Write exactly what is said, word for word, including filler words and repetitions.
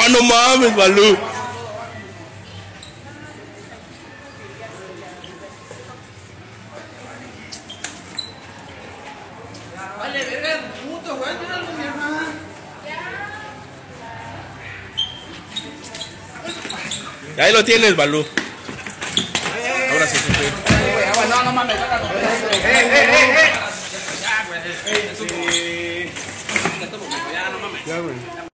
No, no mames, Balú. Vale, verga, puto, güey, míralo, mi hermana. Ahí lo tienes, Balú. Ahora sí, jefe. No, no mames, eh, eh, eh, eh. Ya, güey. Ya, no mames. Ya, güey.